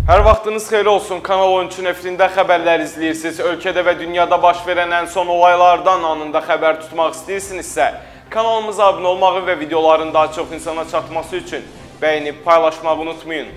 Hər vaxtınız xeyir olsun. Kanal 13 nefrində xəbərlər izləyirsiniz. Ölkədə və dünyada baş verən ən son olaylardan anında xəbər tutmaq istəyirsinizsə, kanalımıza abunə olmağı və videoların daha çox insana çatması üçün bəyənib paylaşmağı unutmayın.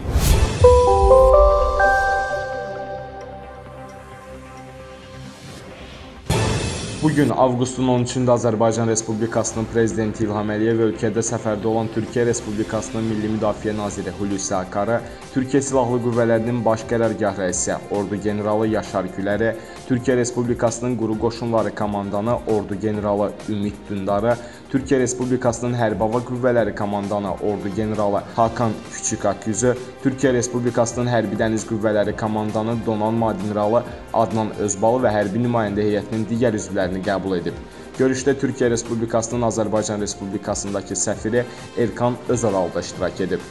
Bugün avqustun 13-də Azərbaycan Respublikasının Prezidenti İlham Əliyev ölkədə səfərdə olan Türkiyə Respublikasının Milli Müdafiə Naziri Hulusi Akarı, Türkiyə Silahlı Qüvvələrinin Baş Qərargah rəisi Ordu Generalı Yaşar Güləri, Türkiyə Respublikasının Quru Qoşunları Komandanı Ordu Generalı Ümid Dündarı, Türkiyə Respublikasının Hərbi Hava Qüvvələri Komandanı Ordu Generalı Hakan Küçük Akyüzü, Türkiyə Respublikasının Hərbi Dəniz Qüvvələri Komandanı Donanma Admiralı Adnan Özbalı və hərbi nümayəndə heyətinin digər üzvlərini qəbul edib. Görüşdə Türkiyə Respublikasının Azərbaycan Respublikasındakı səfiri Erkan Özoral da iştirak edib.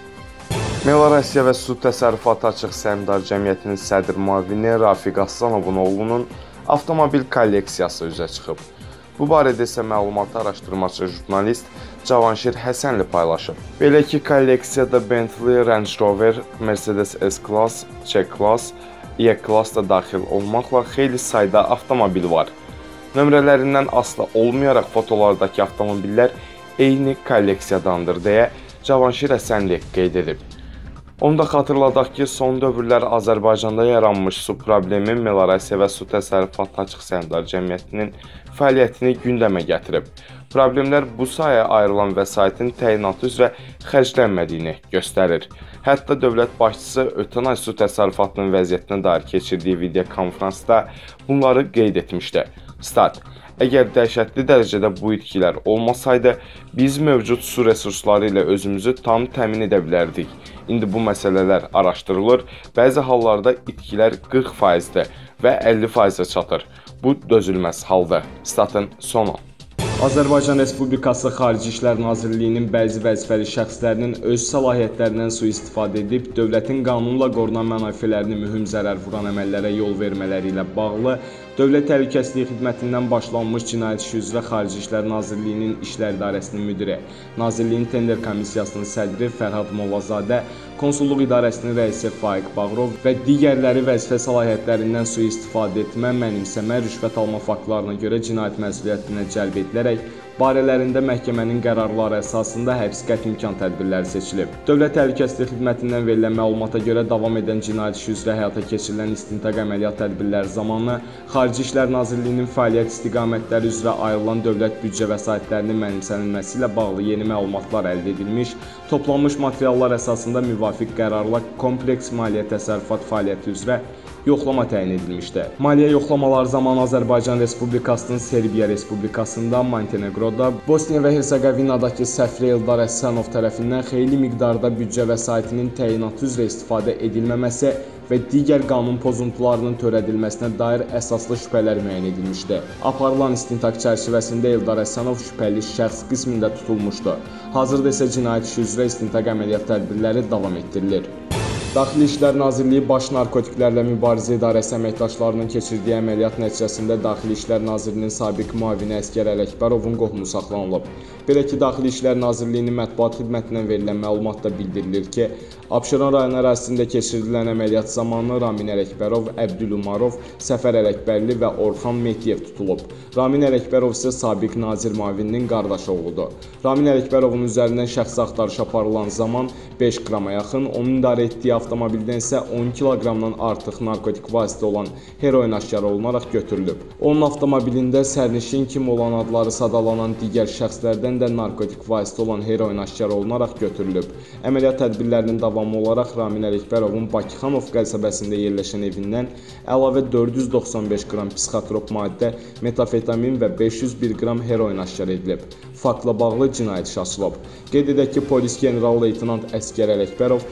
Melorasiya və Su Təsərrüfatı Açıq Səhmdar Cəmiyyətinin sədr müavini Rafiq Assanovun oğlunun avtomobil kolleksiyası üzə çıxıb. Bu barədə isə məlumatı araşdırmaçı jurnalist Cavanşir Həsənli paylaşıb. Belə ki, kolleksiyada Bentley, Range Rover, Mercedes S-Class, C-Class, E-Class da daxil olmaqla xeyli sayda avtomobil var. Nömrələrindən asılı olmayaraq fotolardakı avtomobillər eyni kolleksiyadandır deyə Cavanşir Həsənli qeyd edib. Onu da xatırladaq ki, son dövrlər Azərbaycanda yaranmış su problemi Melorasiya və Su Təsərrüfatı Açıq Səhmdar Cəmiyyətinin fəaliyyətini gündəmə gətirib. Problemlər bu sahəyə ayrılan vəsaitin təyinatı üzrə xərclənmədiyini göstərir. Hətta dövlət başçısı ötən ay su təsərrüfatının vəziyyətinə dair keçirdiyi video konferansda bunları qeyd etmişdi. Stat: Əgər dəhşətli dərəcədə bu itkilər olmasaydı, biz mövcud su resursları ilə özümüzü tam təmin edə bilərdik. İndi bu məsələlər araşdırılır, bəzi hallarda itkilər 40%-dir və 50%-ə çatır. Bu dözülməz haldır. Statın sonu. Azərbaycan Respublikası Xarici İşlər Nazirliyinin bəzi vəzifəli şəxslərinin öz səlahiyyətlərindən sui-istifadə edib, dövlətin qanunla qorunan mənafələrini mühüm zərər vuran əməllərə yol vermələri ilə bağlı Dövlət Təhlükəsizlik Xidmətindən başlanmış cinayət işi üzrə Xarici İşlər Nazirliyinin İşlər İdarəsinin müdiri, Nazirliyin Tender Komissiyasının sədri Fərhad Mollazadə, Konsulluq İdarəsinin rəisi Faiq Bağırov və digərləri vəzifə səlahiyyətlərindən sui-istifadə etmə, mənimsəmə, rüşvət alma faktlarına görə cinayət məsuliyyətinə cəlb edilərək, barələrində məhkəmənin qərarları əsasında həbs qəti imkan tədbirləri seçilib. Dövlət Təhlükəsizlik Xidmətindən verilən məlumata görə davam edən cinayət işi üzrə həyata keçirilən istintaq əməliyyat tədbirləri zamanı Xarici İşlər Nazirliyinin fəaliyyət istiqamətləri üzrə ayrılan dövlət büdcə vəsaitlərinin mənimsənilməsi ilə bağlı yeni məlumatlar əldə edilmiş, toplanmış materiallar əsasında müvafiq qərarla kompleks maliyyə təsərrüfat fəaliyyəti üzrə yoxlama təyin edilmişdir. Maliyyə yoxlamaları zamanı Azərbaycan Respublikasının Serbiya Respublikasında, Montenegroda, Bosniya və Herseqovinadakı səfiri Eldar Əsənov tərəfindən xeyli miqdarda büdcə vəsaitinin təyinatı üzrə istifadə edilməməsi və digər qanun pozuntularının törədilməsinə dair əsaslı şübhələr müəyyən edilmişdir. Aparılan istintaq çərçivəsində Eldar Əsənov şübhəli şəxs qismində tutulmuşdur. Hazırda isə cinayət işi üzrə istintaq əməliyyat tədbirləri davam etdirilir. Daxili İşlər Nazirliyi Baş Narkotiklərlə Mübarizə İdarəsi əməkdaşlarının keçirdiyi əməliyyat nəticəsində Daxili İşlər Nazirliyinin sabiq müavini Əsgər Ələkbərovun qohumu saxlanılıb. Belə ki, Daxili İşlər Nazirliyinin mətbuat xidmətindən verilən məlumatda bildirilir ki, Abşeron rayon ərazisində keçirilən əməliyyat zamanı Ramin Ələkbərov, Əbdül Umarov, Səfər Ələkbərli və Orxan Mehdiyev tutulub. Ramin Ələkbərov isə sabiq nazir müavininin qardaş oğludur. Ramin Ələkbərovun üzərindən şəxsi axtarış aparılan zaman 5 qrama yaxın, onun idarə etdiyi avtomobildən isə 10 kiloqramdan artıq narkotik vasitə olan heroin aşkar olunaraq götürülüb. Onun avtomobilində sərnişin kimi olan adları sadalanan digər şəxslərdən də narkotik vasitə olan heroin aşkar olunaraq götürülüb. Əməliyyat tədbirlərinin davamı olaraq Ramin Ələkbərovun Bakıxanov qəsəbəsində yerləşən evindən əlavə 495 qram psixotrop maddə, metafetamin və 501 qram heroin aşkar edilib. Faktla bağlı cinayət işi açılıb. Qeyd edək ki, polis general-leytenant Əsgər Ələkbərov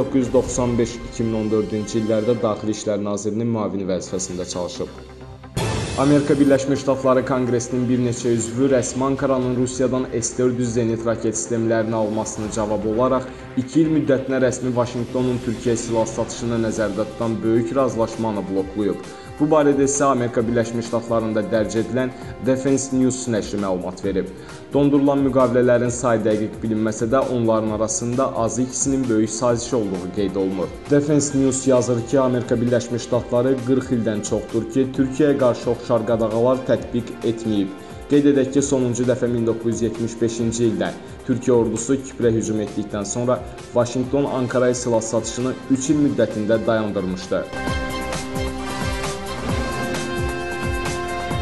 1995-2014-cü illərdə Daxili İşlər Nazirinin müavini vəzifəsində çalışıb. Amerika Birləşmiş Ştatları Konqresinin bir neçə üzvü rəsmi Ankaranın Rusiyadan S-400 zenit raket sistemlərini almasını cavab olaraq 2 il müddətinə rəsmi Vaşinqtonun Türkiyə silah satışını nəzərdə tutan böyük razılaşmanı bloklayıb. Bu barədə isə Amerika Birləşmiş Ştatlarında dərc edilən Defense News nəşri məlumat verib. Dondurulan müqavilələrin sayı dəqiq bilinməsə də onların arasında azı ikisinin böyük saziş olduğu qeyd olunur. Defense News yazır ki, Amerika Birləşmiş Ştatları 40 ildən çoxdur ki, Türkiyəyə qarşı oxşar qadağalar tətbiq etməyib. Qeyd edək ki, sonuncu dəfə 1975-ci ildə Türkiyə ordusu Kiprə hücum etdikdən sonra Vaşinqton Ankaraya silah satışını 3 il müddətində dayandırmışdı.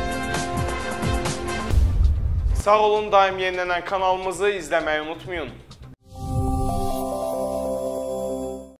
Sağ olun, daim yenilənən kanalımızı izləməyi unutmayın.